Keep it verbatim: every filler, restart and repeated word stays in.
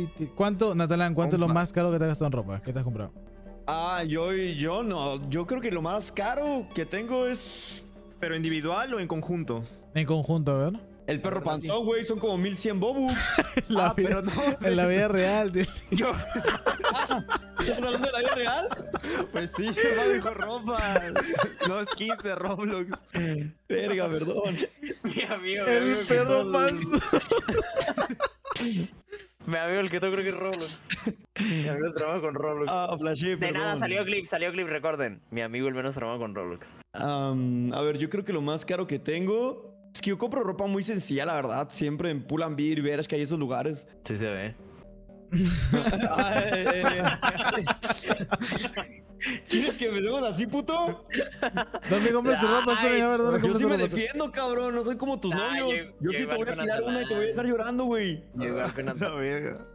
¿Cuánto, Natalán, cuánto es lo Compa. más caro que te has gastado en ropa? ¿Qué te has comprado? Ah, yo, yo no. Yo creo que lo más caro que tengo es ¿Pero individual o en conjunto? En conjunto, ¿verdad? el perro panzón, güey. Son como mil cien bobux. La Ah, vida- pero no. En la vida real, tío. Yo. ¿Estamos hablando de la vida real? Pues sí, hermano, dijo ropa. No, skins de Roblox. Verga, perdón. Mi amigo, mi El amigo que perro todo- panzón. Mi amigo el que todo creo que es Roblox. Mi amigo trabaja con Roblox. Ah, flashé, De perdón. nada, salió clip, salió clip, recuerden. Mi amigo el menos trabaja con Roblox. Am, a ver, yo creo que lo más caro que tengo es que yo compro ropa muy sencilla, la verdad. Siempre en Pull&Bear, veras que hay esos lugares. Sí se ve. Ay, ¿quieres que empecemos así, puto? ¿Dónde compras tu ropa, Ay, Sony? A ver, ¿dónde Yo compras sí tu me ropa? defiendo, cabrón. No soy como tus Ah, novios. llegó- Yo sí llegó te voy a el tirar una y te voy a dejar llorando, güey. Llegó apenas. La verga.